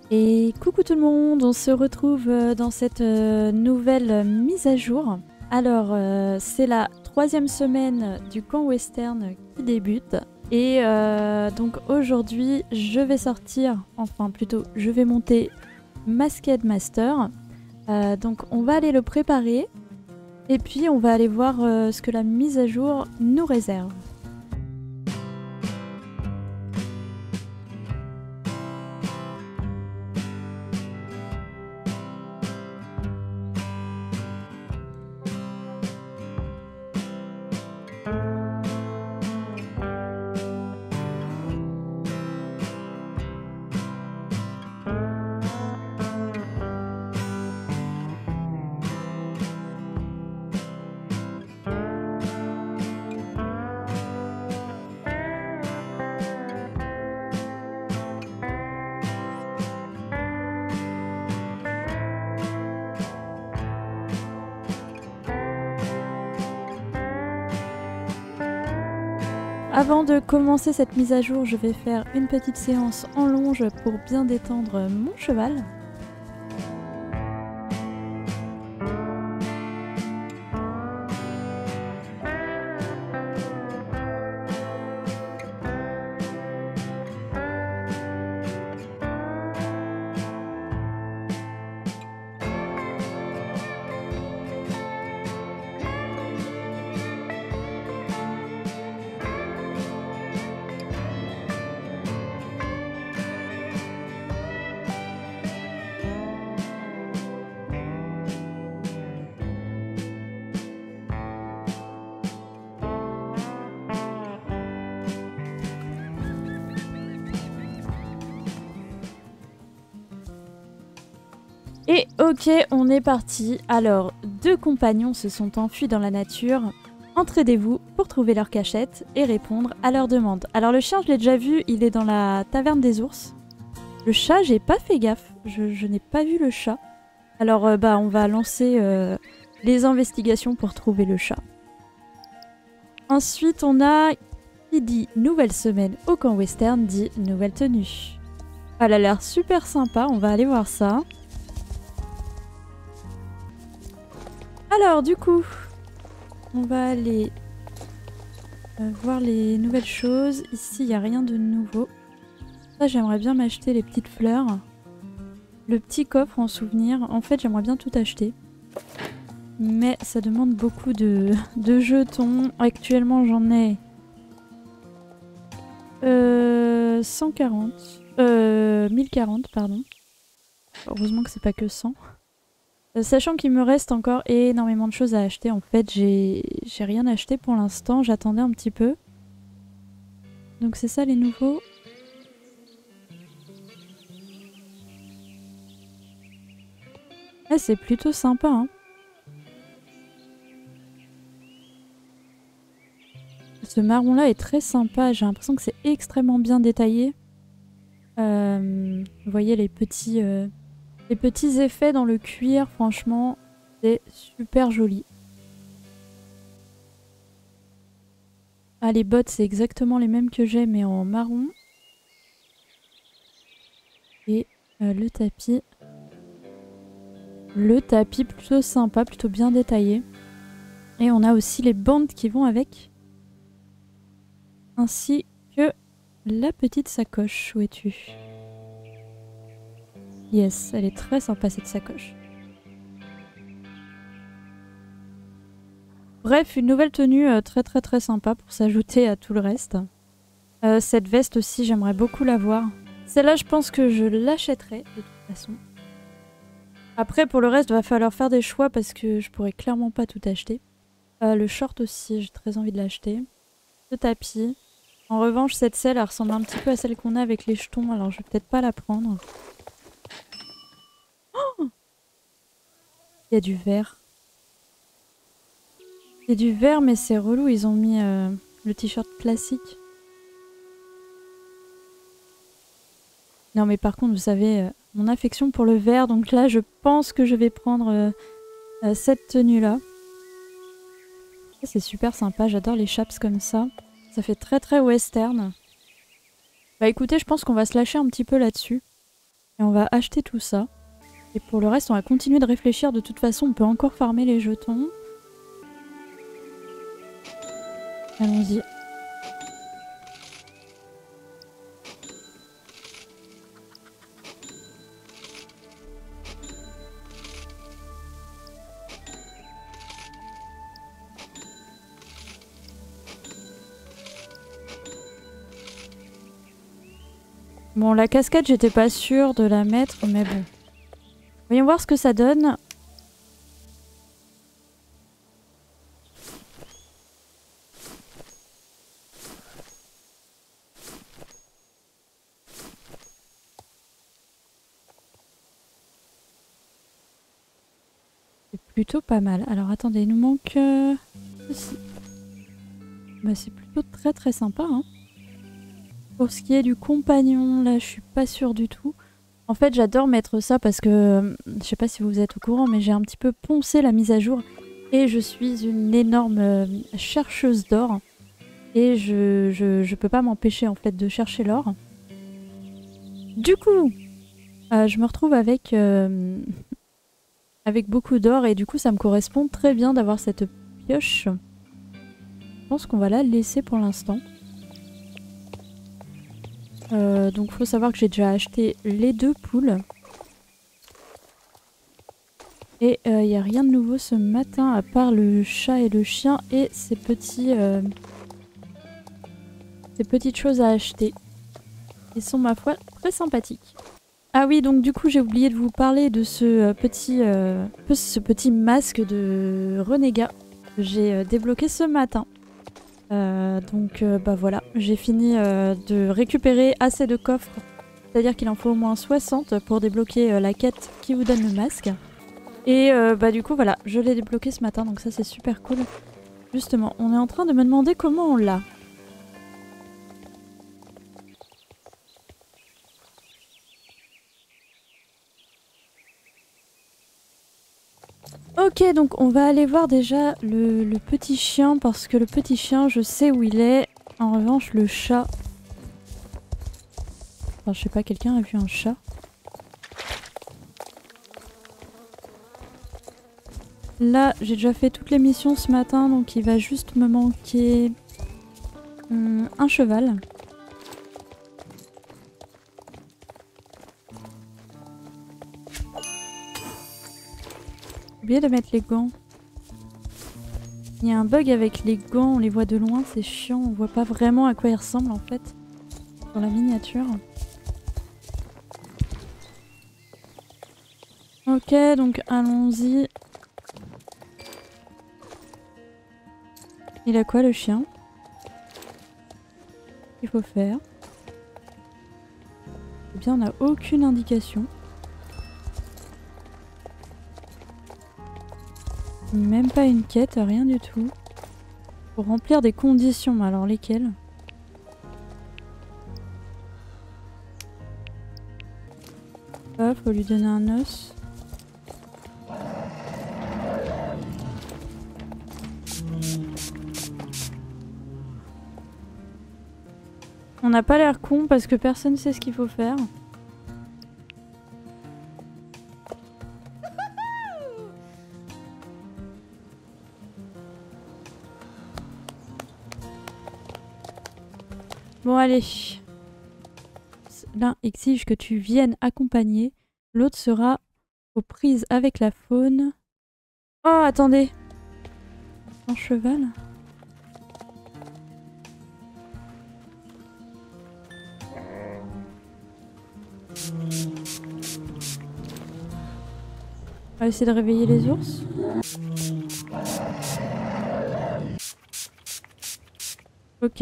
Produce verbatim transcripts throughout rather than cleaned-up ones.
Et coucou tout le monde, on se retrouve dans cette euh, nouvelle mise à jour. Alors, euh, c'est la troisième semaine du camp western qui débute. Et euh, donc aujourd'hui, je vais sortir, enfin plutôt, je vais monter Masked Master. Euh, donc on va aller le préparer. Et puis on va aller voir euh, ce que la mise à jour nous réserve. Avant de commencer cette mise à jour, je vais faire une petite séance en longe pour bien détendre mon cheval. Et ok, on est parti. Alors, deux compagnons se sont enfuis dans la nature. Entraidez-vous pour trouver leur cachette et répondre à leurs demandes. Alors le chien, je l'ai déjà vu, il est dans la taverne des ours. Le chat, j'ai pas fait gaffe. Je, je n'ai pas vu le chat. Alors, euh, bah, on va lancer euh, les investigations pour trouver le chat. Ensuite, on a qui dit nouvelle semaine au camp western, dit nouvelle tenue. Elle a l'air super sympa, on va aller voir ça. Alors du coup, on va aller euh, voir les nouvelles choses. Ici, il n'y a rien de nouveau. Ça, j'aimerais bien m'acheter les petites fleurs. Le petit coffre en souvenir. En fait, j'aimerais bien tout acheter. Mais ça demande beaucoup de, de jetons. Actuellement, j'en ai euh, cent quarante. Euh, mille quarante, pardon. Heureusement que c'est pas que cent. Sachant qu'il me reste encore énormément de choses à acheter, en fait, j'ai j'ai rien acheté pour l'instant, j'attendais un petit peu. Donc c'est ça les nouveaux. Ah, c'est plutôt sympa, hein. Ce marron-là est très sympa, j'ai l'impression que c'est extrêmement bien détaillé. Euh, vous voyez les petits... Euh... Les petits effets dans le cuir, franchement, c'est super joli. Ah, les bottes, c'est exactement les mêmes que j'ai, mais en marron. Et euh, le tapis. Le tapis, plutôt sympa, plutôt bien détaillé. Et on a aussi les bandes qui vont avec. Ainsi que la petite sacoche. Où es-tu ? Yes, elle est très sympa cette sacoche. Bref, une nouvelle tenue euh, très très très sympa pour s'ajouter à tout le reste. Euh, cette veste aussi, j'aimerais beaucoup l'avoir. Celle-là, je pense que je l'achèterai de toute façon. Après, pour le reste, il va falloir faire des choix parce que je pourrais clairement pas tout acheter. Euh, le short aussi, j'ai très envie de l'acheter. Le tapis. En revanche, cette selle, elle ressemble un petit peu à celle qu'on a avec les jetons, alors je vais peut-être pas la prendre. Il y a du vert. Il y a du vert, mais c'est relou. Ils ont mis euh, le t-shirt classique. Non, mais par contre, vous savez, euh, mon affection pour le vert. Donc là, je pense que je vais prendre euh, euh, cette tenue-là. C'est super sympa. J'adore les chaps comme ça. Ça fait très très western. Bah écoutez, je pense qu'on va se lâcher un petit peu là-dessus. Et on va acheter tout ça. Et pour le reste, on va continuer de réfléchir. De toute façon, on peut encore farmer les jetons. Allons-y. Bon, la cascade, j'étais pas sûre de la mettre, mais bon. Voyons voir ce que ça donne. C'est plutôt pas mal. Alors attendez, il nous manque... Euh... ceci. Bah, c'est plutôt très très sympa, hein. Pour ce qui est du compagnon, là, je suis pas sûre du tout. En fait, j'adore mettre ça parce que, je sais pas si vous êtes au courant, mais j'ai un petit peu poncé la mise à jour. Et je suis une énorme euh, chercheuse d'or. Et je, je, je peux pas m'empêcher, en fait, de chercher l'or. Du coup, euh, je me retrouve avec, euh, avec beaucoup d'or. Et du coup, ça me correspond très bien d'avoir cette pioche. Je pense qu'on va la laisser pour l'instant. Euh, donc faut savoir que j'ai déjà acheté les deux poules. Et il euh, n'y a rien de nouveau ce matin à part le chat et le chien et ces petits euh, ces petites choses à acheter. Ils sont ma foi très sympathiques. Ah oui, donc du coup j'ai oublié de vous parler de ce euh, petit euh, ce petit masque de renégat que j'ai euh, débloqué ce matin. Euh, donc euh, bah voilà, j'ai fini euh, de récupérer assez de coffres, c'est-à-dire qu'il en faut au moins soixante pour débloquer euh, la quête qui vous donne le masque. Et euh, bah du coup voilà, je l'ai débloqué ce matin, donc ça c'est super cool. Justement, on est en train de me demander comment on l'a. Ok, donc on va aller voir déjà le, le petit chien, parce que le petit chien, je sais où il est. En revanche, le chat... Enfin, je sais pas, quelqu'un a vu un chat? Là, j'ai déjà fait toutes les missions ce matin, donc il va juste me manquer hum, un cheval. J'ai oublié de mettre les gants. Il y a un bug avec les gants, on les voit de loin, c'est chiant, on voit pas vraiment à quoi ils ressemblent en fait, sur la miniature. Ok, donc allons-y. Il a quoi le chien? Il faut faire. Eh bien, on n'a aucune indication. Même pas une quête, rien du tout. Pour remplir des conditions, alors lesquelles? Ah, faut lui donner un os. On n'a pas l'air con parce que personne sait ce qu'il faut faire. Bon allez. L'un exige que tu viennes accompagner. L'autre sera aux prises avec la faune. Oh attendez. Un cheval. On va essayer de réveiller les ours. Ok.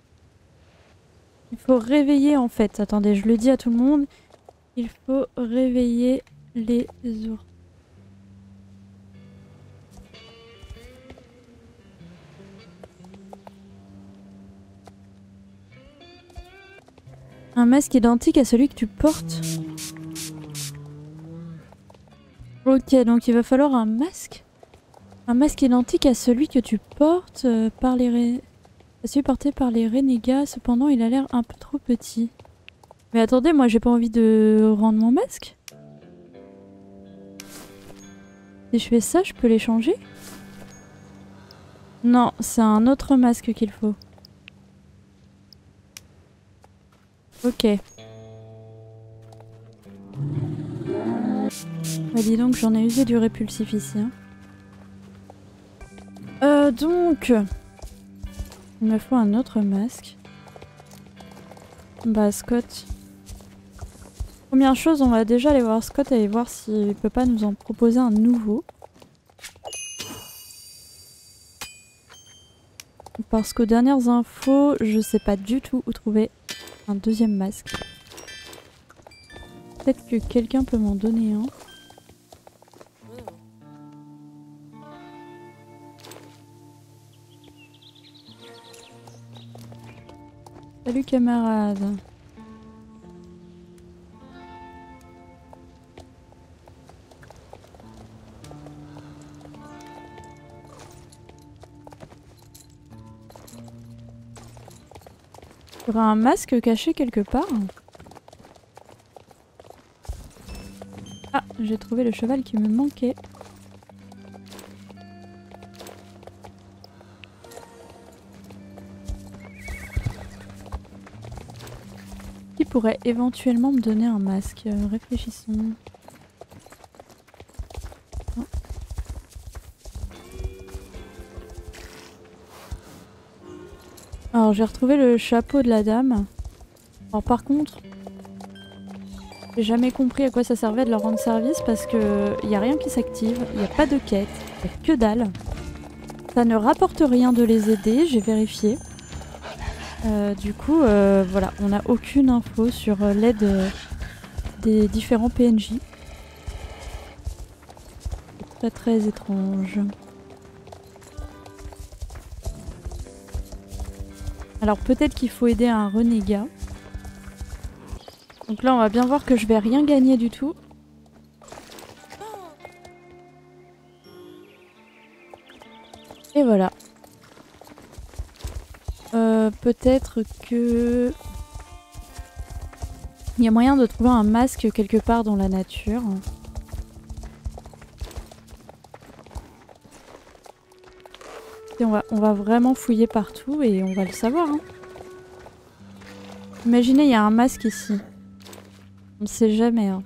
Il faut réveiller en fait. Attendez, je le dis à tout le monde. Il faut réveiller les ours. Un masque identique à celui que tu portes. Ok, donc il va falloir un masque. Un masque identique à celui que tu portes euh, par les ré... celui porté par les renégats. Cependant, il a l'air un peu trop petit. Mais attendez, moi j'ai pas envie de rendre mon masque. Si je fais ça, je peux les changer? Non, c'est un autre masque qu'il faut. Ok. Bah dis donc, j'en ai usé du répulsif ici. Hein. Euh, donc... Il me faut un autre masque. Bah Scott... Première chose, on va déjà aller voir Scott et voir s'il peut pas nous en proposer un nouveau. Parce qu'aux dernières infos, je sais pas du tout où trouver un deuxième masque. Peut-être que quelqu'un peut m'en donner un. Salut camarade. Il y aura un masque caché quelque part. Ah, j'ai trouvé le cheval qui me manquait. Qui pourrait éventuellement me donner un masque? euh, Réfléchissons. Oh. Alors j'ai retrouvé le chapeau de la dame. Alors par contre, j'ai jamais compris à quoi ça servait de leur rendre service parce que il y a rien qui s'active, il n'y a pas de quête, il n'y a que dalle. Ça ne rapporte rien de les aider, j'ai vérifié. Euh, du coup, euh, voilà, on n'a aucune info sur euh, l'aide euh, des différents P N J. C'est très très étrange. Alors peut-être qu'il faut aider un renégat. Donc là on va bien voir que je vais rien gagner du tout. Et voilà. Euh, peut-être que... Il y a moyen de trouver un masque quelque part dans la nature. Et on va, on va vraiment fouiller partout et on va le savoir. Hein. Imaginez, il y a un masque ici. On ne sait jamais. Hein.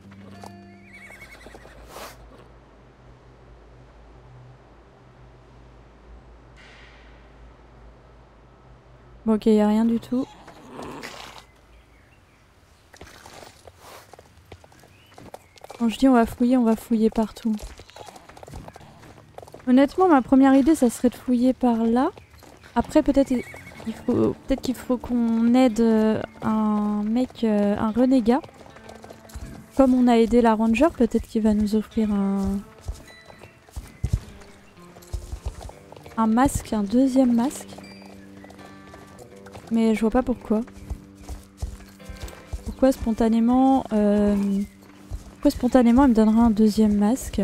Bon, ok, il n'y a rien du tout. Quand je dis on va fouiller, on va fouiller partout. Honnêtement, ma première idée, ça serait de fouiller par là. Après, peut-être il faut, peut-être qu'il faut qu'on aide un mec, un renégat. Comme on a aidé la ranger, peut-être qu'il va nous offrir un... un masque, un deuxième masque. Mais je vois pas pourquoi. Pourquoi spontanément... Euh... Pourquoi spontanément il me donnera un deuxième masque?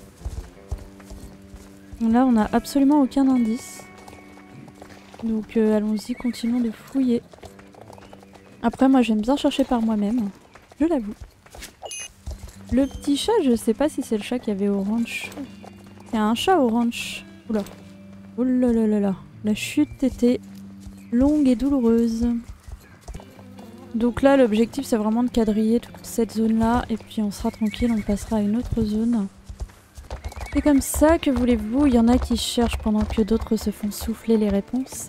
Là, on n'a absolument aucun indice. Donc euh, allons-y, continuons de fouiller. Après, moi j'aime bien chercher par moi-même. Je l'avoue. Le petit chat, je sais pas si c'est le chat qu'il y avait au ranch. Il y a un chat au ranch. Oula. Oh là là là là. La chute était longue et douloureuse. Donc là, l'objectif c'est vraiment de quadriller toute cette zone-là. Et puis on sera tranquille, on passera à une autre zone. C'est comme ça, que voulez-vous? Il y en a qui cherchent pendant que d'autres se font souffler les réponses.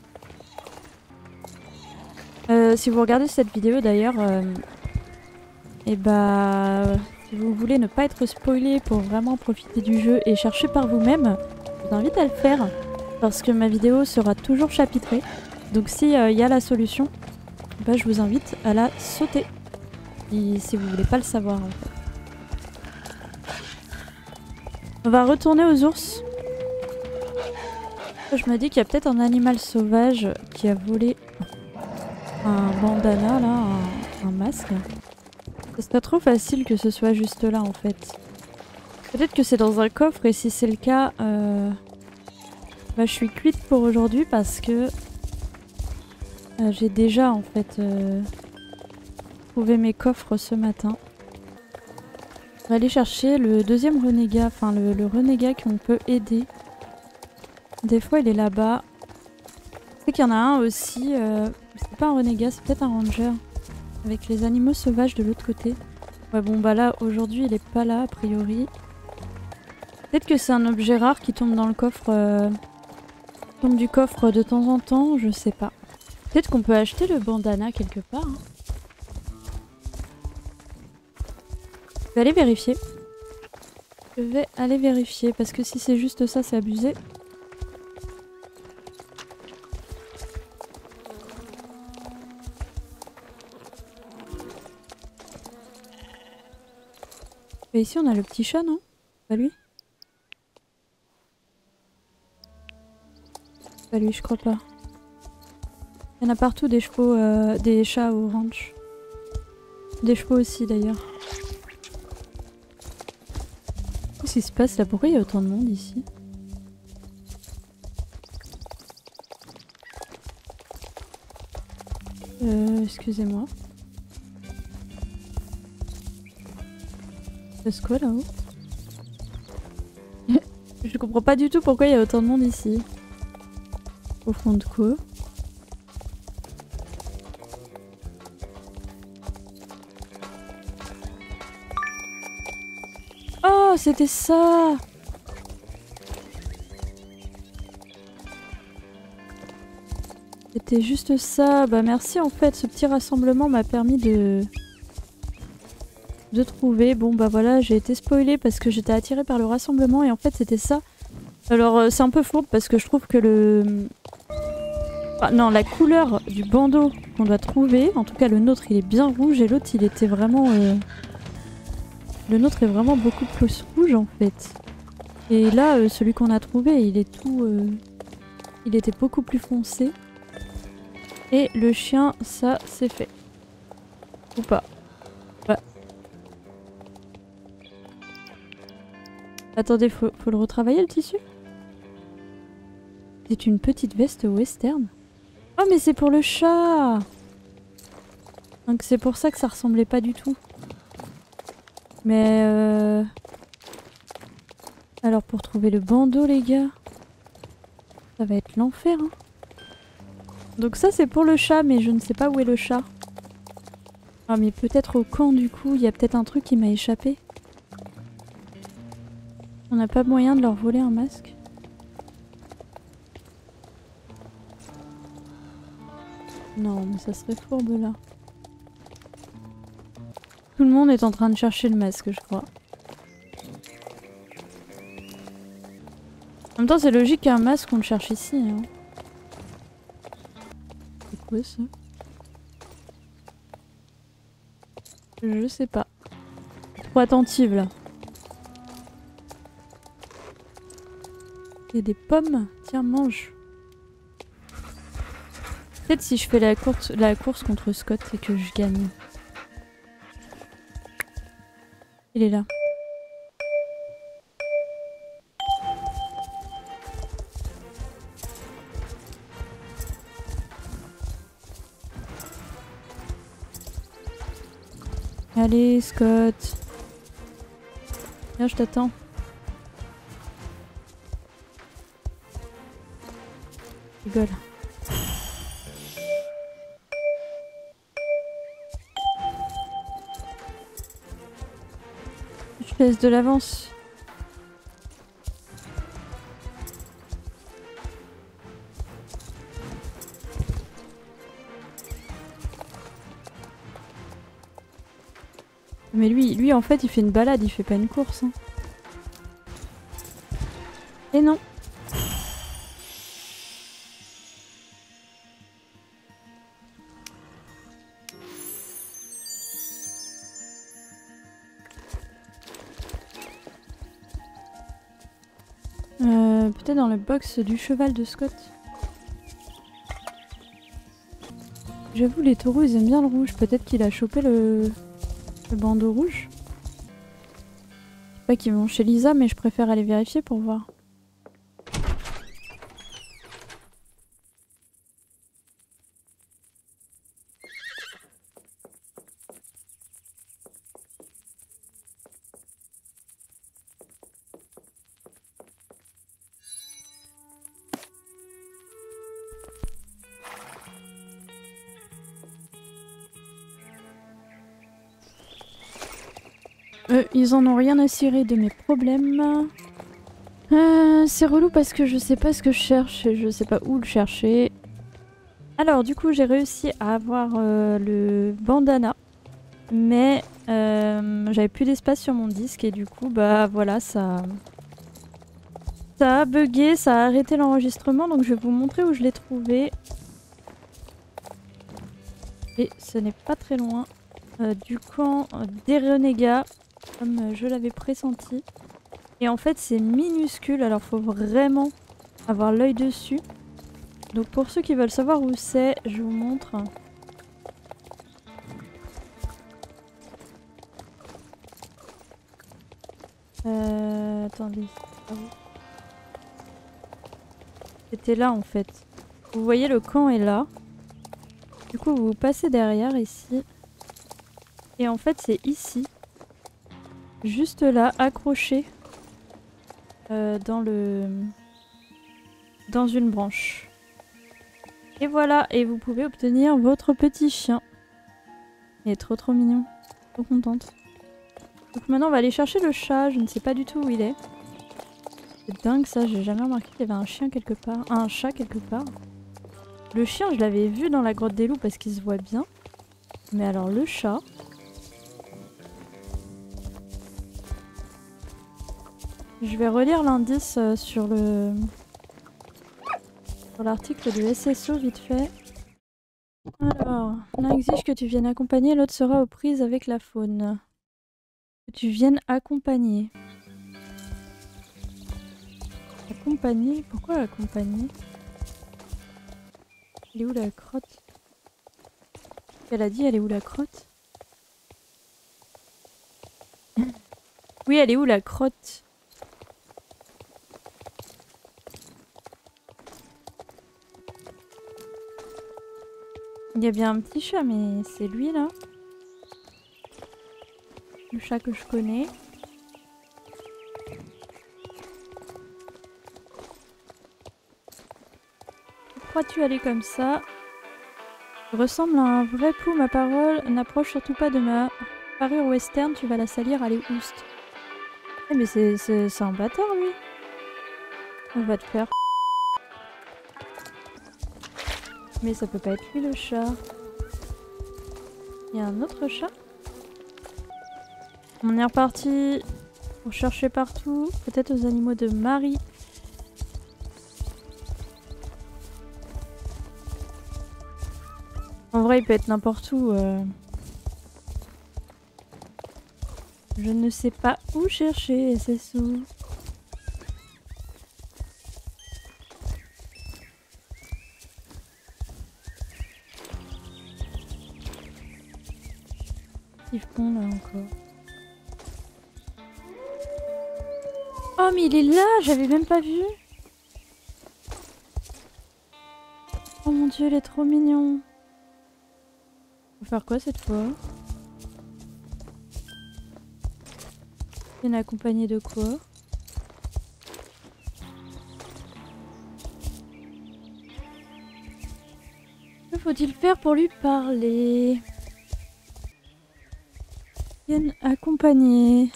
Euh, si vous regardez cette vidéo d'ailleurs, euh, et bah, si vous voulez ne pas être spoilé pour vraiment profiter du jeu et chercher par vous-même, je vous invite à le faire. Parce que ma vidéo sera toujours chapitrée. Donc si il euh, y a la solution, bah, je vous invite à la sauter. Et si vous voulez pas le savoir en fait. On va retourner aux ours. Je me dis qu'il y a peut-être un animal sauvage qui a volé un bandana là, un, un masque. Ce serait trop facile que ce soit juste là en fait. Peut-être que c'est dans un coffre et si c'est le cas, euh, bah, je suis cuite pour aujourd'hui parce que euh, j'ai déjà en fait... Euh, trouvé mes coffres ce matin. On va aller chercher le deuxième renégat, enfin le, le renégat qu'on peut aider. Des fois il est là-bas. Je sais qu'il y en a un aussi, euh, c'est pas un renégat, c'est peut-être un ranger. Avec les animaux sauvages de l'autre côté. Ouais bon bah là aujourd'hui il est pas là a priori. Peut-être que c'est un objet rare qui tombe dans le coffre, euh, tombe du coffre de temps en temps, je sais pas. Peut-être qu'on peut acheter le bandana quelque part. Hein. Je vais aller vérifier. Je vais aller vérifier parce que si c'est juste ça, c'est abusé. Et ici on a le petit chat, non? Pas lui? Pas lui, je crois pas. Il y en a partout des chevaux, euh, des chats au ranch. Des chevaux aussi d'ailleurs. Qu'est-ce qui se passe là? Pourquoi il y a autant de monde ici? Euh, excusez-moi. C'est quoi là-haut? Je comprends pas du tout pourquoi il y a autant de monde ici. Au fond de quoi? Oh, c'était ça! C'était juste ça. Bah merci en fait, ce petit rassemblement m'a permis de... de trouver. Bon bah voilà, j'ai été spoilée parce que j'étais attirée par le rassemblement et en fait c'était ça. Alors euh, c'est un peu fourbe parce que je trouve que le... Ah, non, la couleur du bandeau qu'on doit trouver, en tout cas le nôtre il est bien rouge et l'autre il était vraiment... Euh... Le nôtre est vraiment beaucoup plus rouge en fait. Et là, euh, celui qu'on a trouvé, il est tout... Euh... Il était beaucoup plus foncé. Et le chien, ça c'est fait. Ou pas. Ouais. Attendez, faut, faut le retravailler le tissu? C'est une petite veste western. Oh mais c'est pour le chat! Donc c'est pour ça que ça ressemblait pas du tout. Mais euh... alors pour trouver le bandeau les gars, ça va être l'enfer hein. Donc ça c'est pour le chat mais je ne sais pas où est le chat. Ah mais peut-être au camp du coup, il y a peut-être un truc qui m'a échappé. On n'a pas moyen de leur voler un masque? Non mais ça serait fourbe là. Tout le monde est en train de chercher le masque je crois. En même temps c'est logique qu'un masque on le cherche ici hein. C'est quoi ça? Je sais pas. Trop attentive là. Il y a des pommes. Tiens, mange. Peut-être si je fais la course, la course contre Scott et que je gagne. Il est là. Allez, Scott. Viens, je t'attends. Rigole. Je laisse de l'avance. Mais lui, lui en fait il fait une balade, il fait pas une course. Hein. Et non. Euh, peut-être dans le box du cheval de Scott. J'avoue les taureaux ils aiment bien le rouge, peut-être qu'il a chopé le... Le bandeau rouge. Je sais pas qu'ils vont chez Lisa, mais je préfère aller vérifier pour voir. Euh, ils en ont rien à cirer de mes problèmes. Euh, c'est relou parce que je sais pas ce que je cherche et je sais pas où le chercher. Alors du coup j'ai réussi à avoir euh, le bandana. Mais euh, j'avais plus d'espace sur mon disque et du coup bah voilà ça... Ça a bugué, ça a arrêté l'enregistrement donc je vais vous montrer où je l'ai trouvé. Et ce n'est pas très loin euh, du camp des renégats, comme euh, je l'avais pressenti. Et en fait c'est minuscule, alors faut vraiment avoir l'œil dessus. Donc pour ceux qui veulent savoir où c'est, je vous montre. Euh... Attendez. C'était là en fait. Vous voyez le camp est là. Du coup vous passez derrière ici. Et en fait c'est ici. Juste là, accroché. Euh, dans le... Dans une branche. Et voilà, et vous pouvez obtenir votre petit chien. Il est trop trop mignon. Trop contente. Donc maintenant on va aller chercher le chat, je ne sais pas du tout où il est. C'est dingue ça, j'ai jamais remarqué qu'il y avait un chien quelque part. Un chat quelque part. Le chien je l'avais vu dans la grotte des loups parce qu'il se voit bien. Mais alors le chat... Je vais relire l'indice euh, sur le... Sur l'article de S S O vite fait. Alors, l'un exige que tu viennes accompagner, l'autre sera aux prises avec la faune. Que tu viennes accompagner. Accompagner? Pourquoi accompagner? Elle est où la crotte? Elle a dit elle est où la crotte? Oui, elle est où la crotte? Il y a bien un petit chat, mais c'est lui là. Le chat que je connais. Pourquoi-tu aller comme ça? Tu ressembles à un vrai pou, ma parole. N'approche surtout pas de ma parure western, tu vas la salir, allez, oust. Eh mais c'est un bâtard lui. On va te faire. Mais ça peut pas être lui le chat. Il y a un autre chat. On est reparti pour chercher partout. Peut-être aux animaux de Marie. En vrai, il peut être n'importe où. Euh... Je ne sais pas où chercher, c'est sous. Ils font là encore. Oh mais il est là, j'avais même pas vu. Oh mon dieu, il est trop mignon. Faut faire quoi cette fois? Il est accompagné de quoi? Que faut-il faire pour lui parler? Viens accompagner.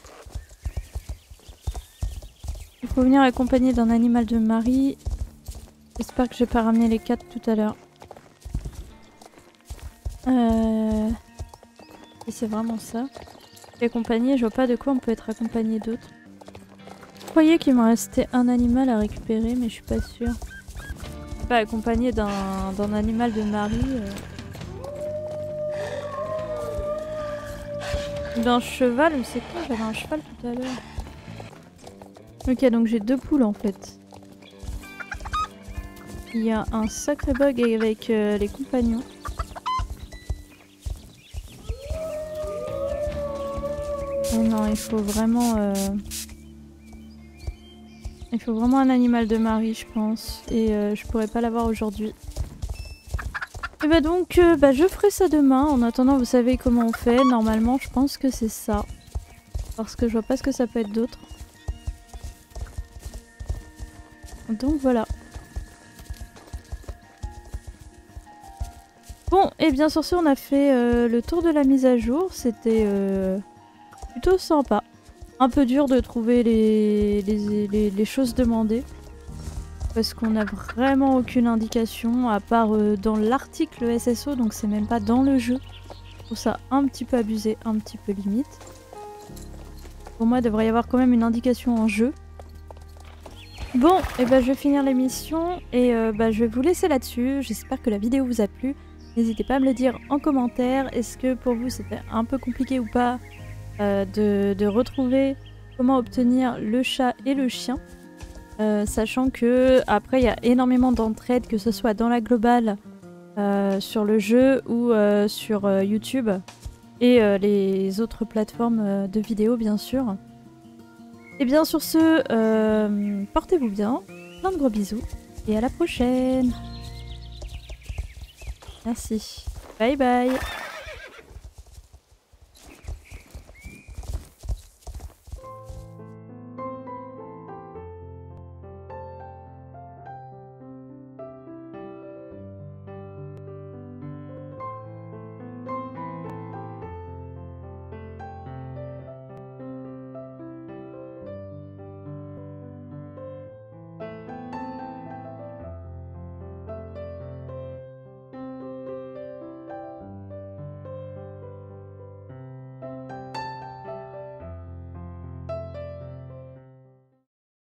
Il faut venir accompagné d'un animal de Marie. J'espère que j'ai pas ramené les quatre tout à l'heure. Euh... Et c'est vraiment ça. Accompagné, je vois pas de quoi on peut être accompagné d'autre. Je croyais qu'il me restait un animal à récupérer, mais je suis pas sûre. Pas accompagné d'un d'un animal de Marie. Euh... D'un cheval, mais c'est quoi? J'avais un cheval tout à l'heure. Ok, donc j'ai deux poules en fait. Il y a un sacré bug avec euh, les compagnons. Oh non, il faut vraiment... Euh... Il faut vraiment un animal de Marie, je pense. Et euh, je pourrais pas l'avoir aujourd'hui. Et bah donc, euh, bah, je ferai ça demain. En attendant, vous savez comment on fait. Normalement, je pense que c'est ça. Parce que je vois pas ce que ça peut être d'autre. Donc voilà. Bon, et bien sur ce, on a fait euh, le tour de la mise à jour. C'était euh, plutôt sympa. un peu dur de trouver les, les, les, les choses demandées. Parce qu'on n'a vraiment aucune indication, à part euh, dans l'article S S O, donc c'est même pas dans le jeu. Je trouve ça un petit peu abusé, un petit peu limite. Pour moi, il devrait y avoir quand même une indication en jeu. Bon, et ben je vais finir l'émission et euh, bah, je vais vous laisser là-dessus. J'espère que la vidéo vous a plu. N'hésitez pas à me le dire en commentaire. Est-ce que pour vous c'était un peu compliqué ou pas euh, de, de retrouver comment obtenir le chat et le chien, euh, sachant que après il y a énormément d'entraide, que ce soit dans la globale, euh, sur le jeu ou euh, sur euh, YouTube et euh, les autres plateformes euh, de vidéos bien sûr. Et bien sur ce, euh, portez-vous bien, plein de gros bisous et à la prochaine. Merci. Bye bye.